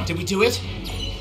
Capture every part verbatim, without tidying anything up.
Did we do it?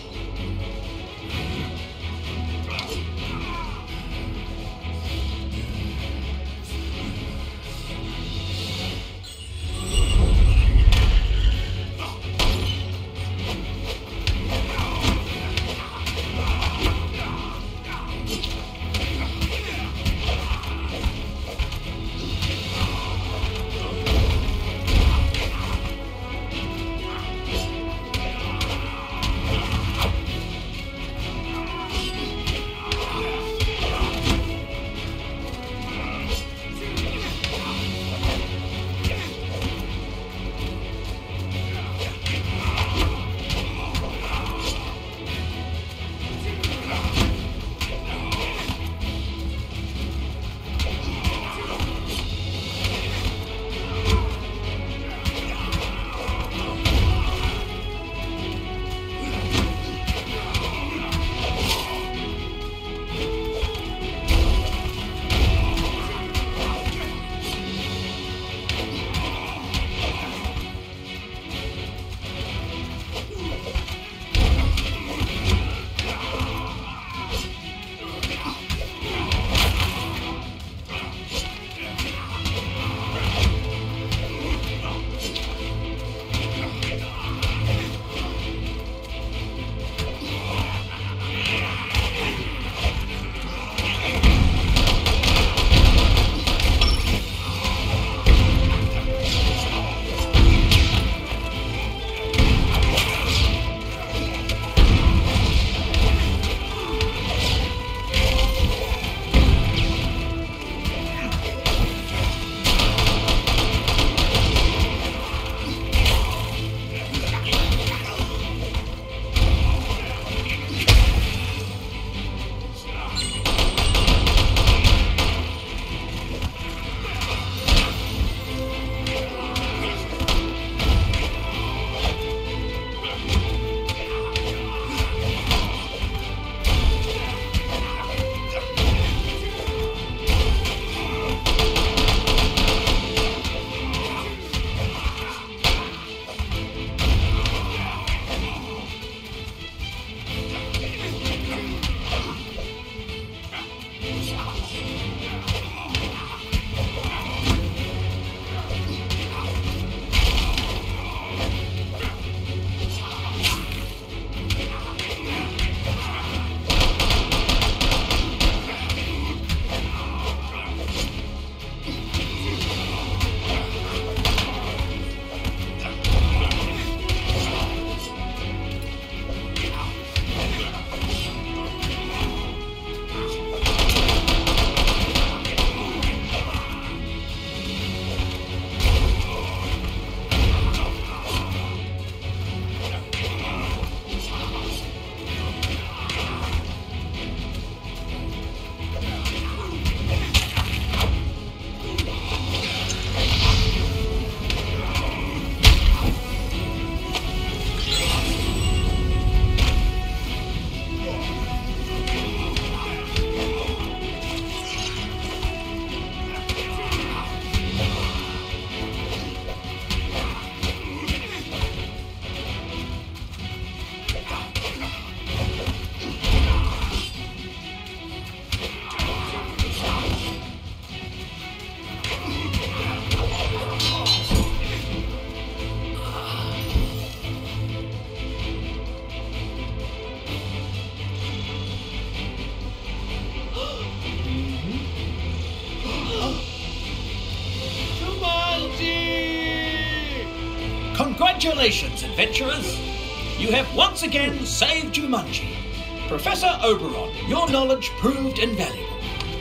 Congratulations, adventurers! You have once again saved Jumanji. Professor Oberon, your knowledge proved invaluable.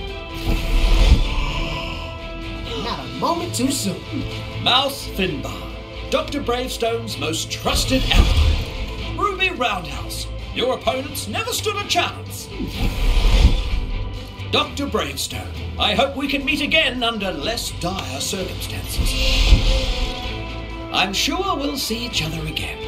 Not a moment too soon. Mouse Finbar, Doctor Bravestone's most trusted ally. Ruby Roundhouse, your opponents never stood a chance. Doctor Bravestone, I hope we can meet again under less dire circumstances. I'm sure we'll see each other again.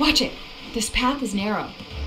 Watch it. This path is narrow.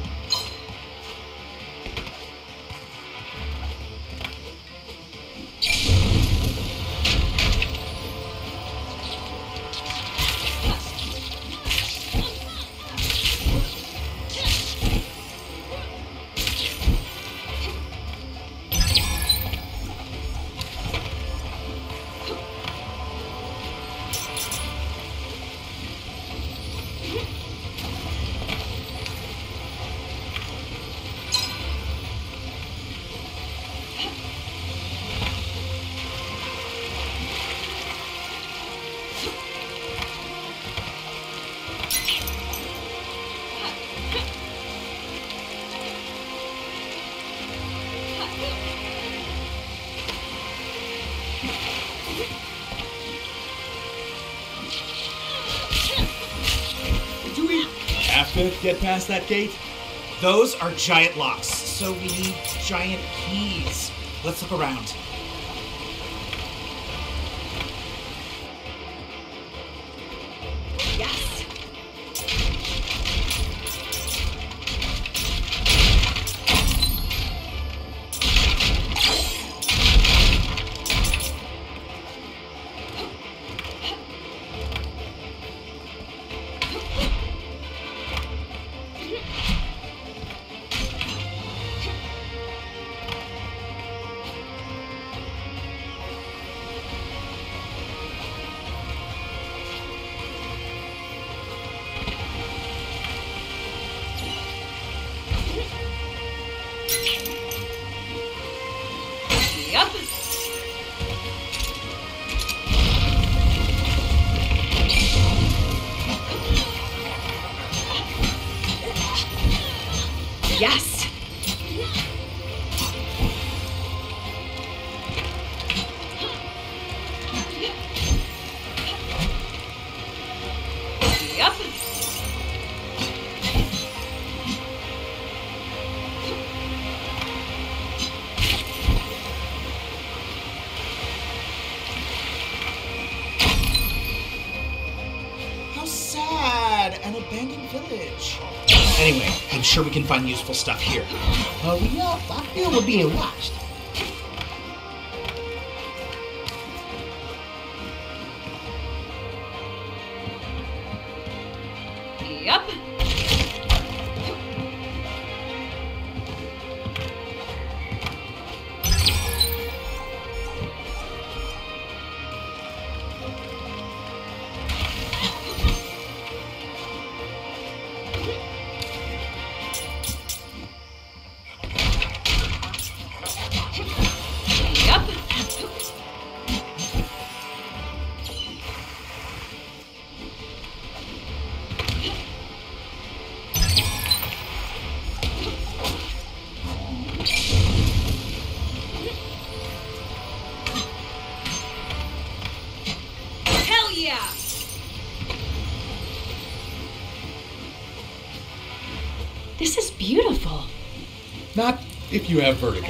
To get past that gate? Those are giant locks, so we need giant keys. Let's look around. Yes. Yep. Yes. Yep. How sad! An abandoned village. Anyway, I'm sure we can find useful stuff here. Hurry up, I feel we're being watched. Yep. Yep. Hell yeah! This is beautiful. Not if you have vertigo.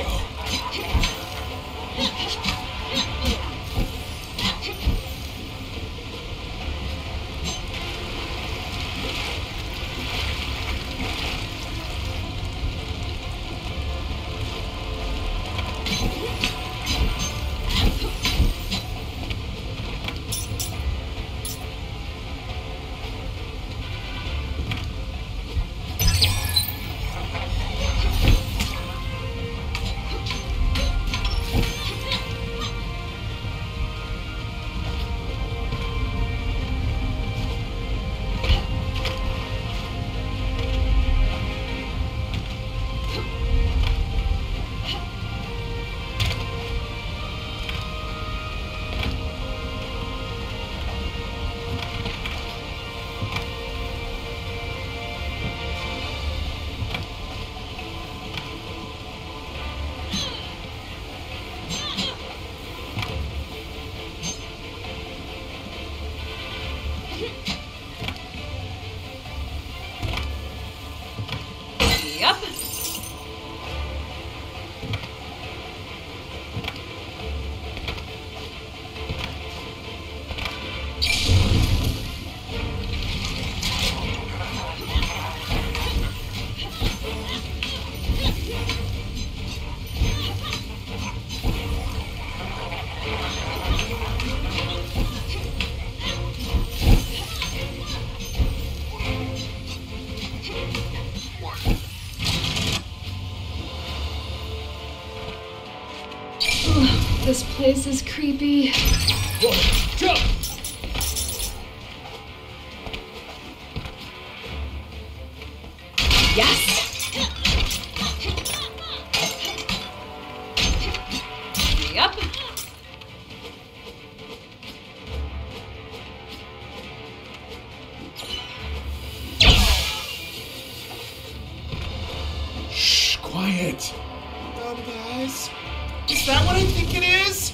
this place is creepy. One, jump! Yes! Yep. Shh, quiet. Um, guys, is that what I think it is?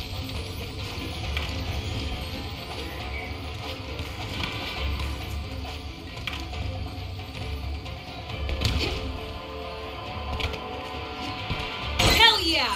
Hell yeah!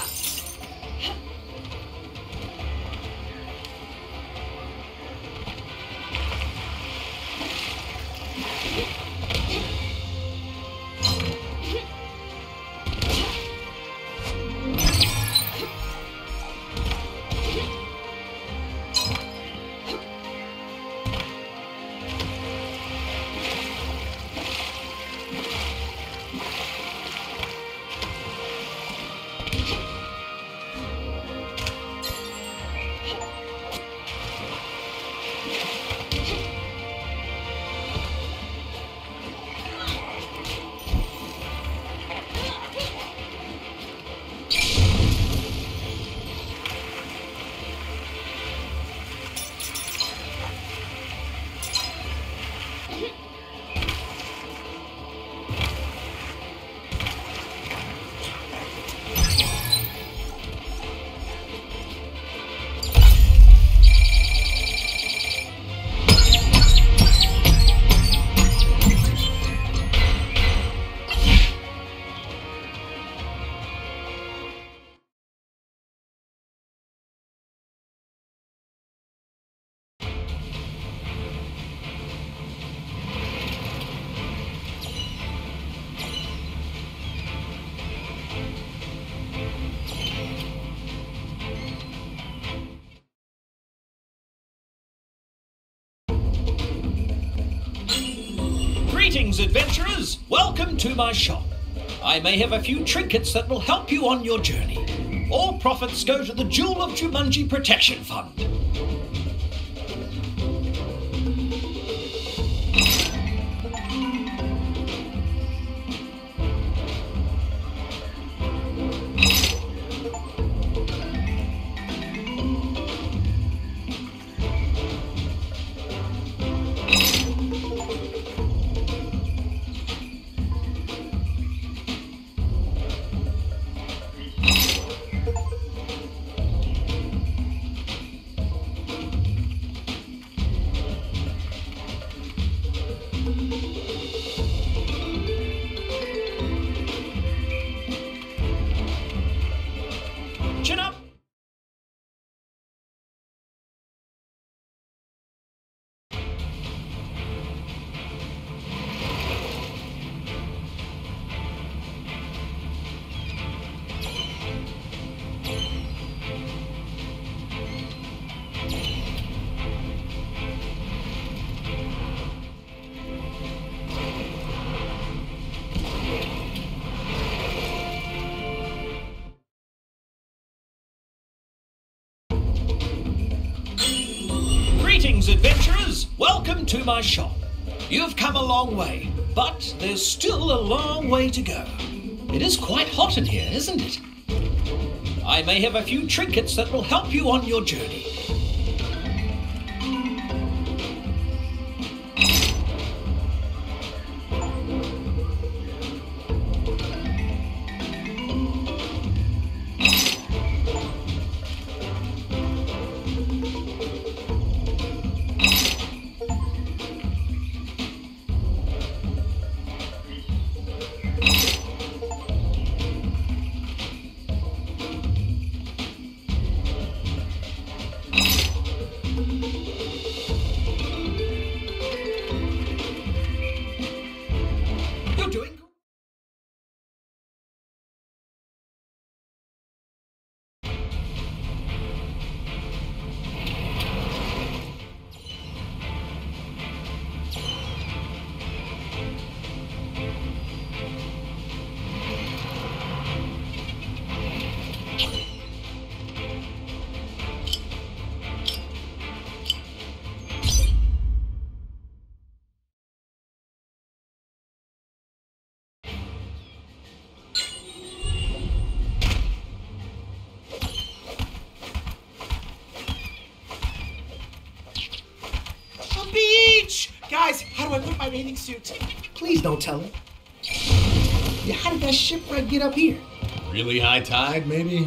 Greetings, adventurers! Welcome to my shop. I may have a few trinkets that will help you on your journey. All profits go to the Jewel of Jumanji Protection Fund. Chin up! Greetings, adventurers! Welcome to my shop. You've come a long way, but there's still a long way to go. It is quite hot in here, isn't it? I may have a few trinkets that will help you on your journey. You Guys, how do I put my bathing suit? Please don't tell her. Yeah, how did that shipwreck get up here? Really high tide, maybe?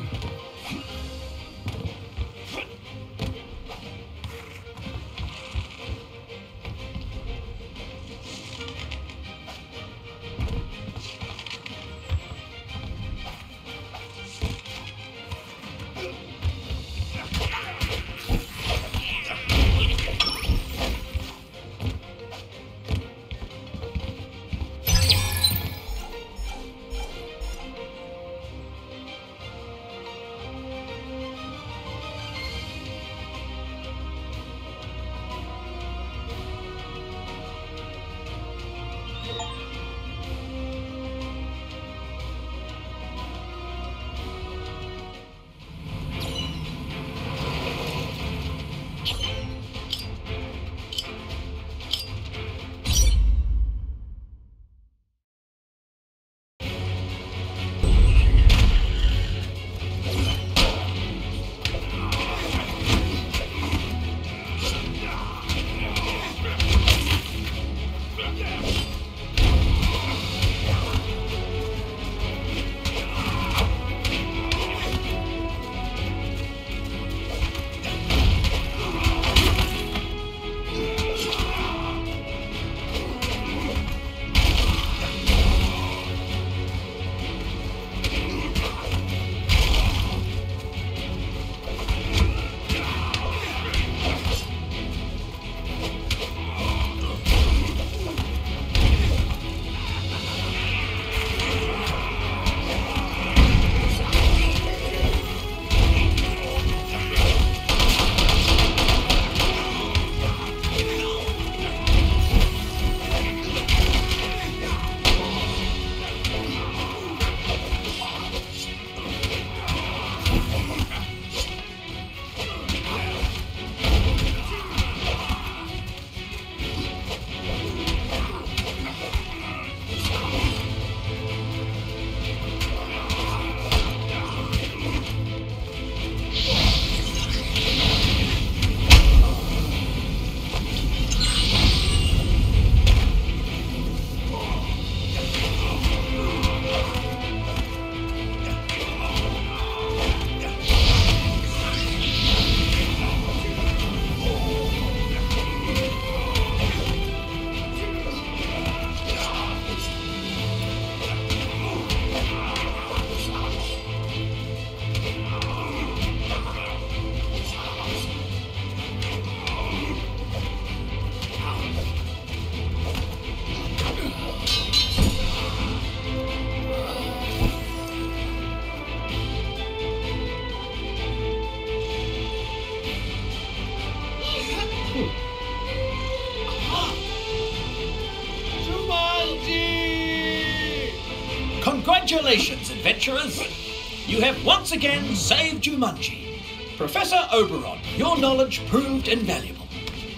Congratulations, adventurers! You have once again saved Jumanji. Professor Oberon, your knowledge proved invaluable.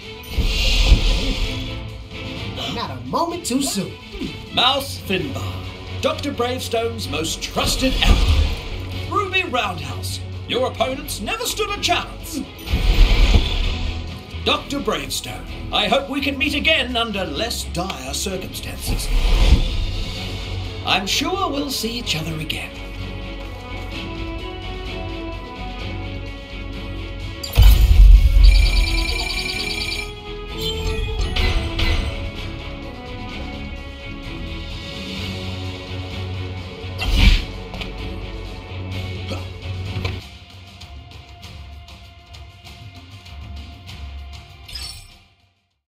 Not a moment too soon. Mouse Finbar, Doctor Bravestone's most trusted ally. Ruby Roundhouse, your opponents never stood a chance. Doctor Bravestone, I hope we can meet again under less dire circumstances. I'm sure we'll see each other again.